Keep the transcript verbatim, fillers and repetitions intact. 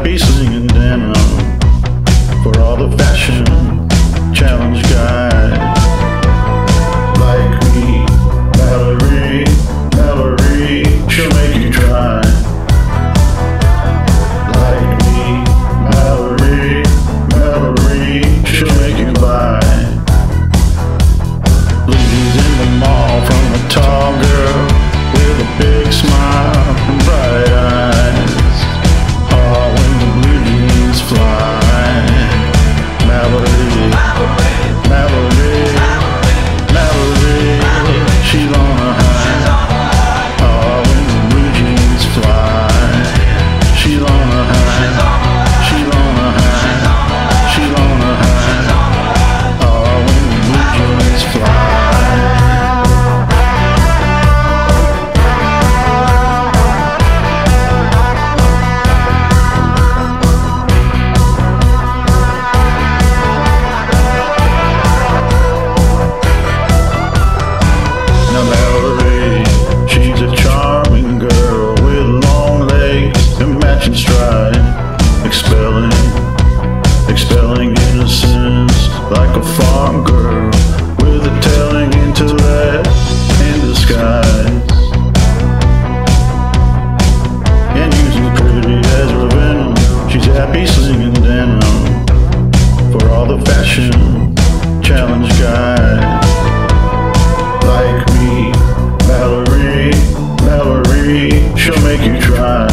happy slinging denim for all the fashion challenge guys like me. Mallorie, Mallorie, she'll make you try. Like me, Mallorie, Mallorie, she'll make you buy. Ladies in the mall from a tall girl with a big smile and bright eyes. Oh, when the blue jeans fly. Mallorie, Mallorie, Mallorie, she's on a high. Oh, when the blue jeans fly. She's on a high. She's on a high. She's on a high. Oh, when the blue jeans fly. Mallorie, she's a charming girl with long legs and matching stride, expelling, expelling innocence like a farm girl with a telling intellect in disguise, and using pretty as her venom. She's happy slinging denim for all the fashion challenge guys. Like me, Mallorie, Mallorie, she'll make you try.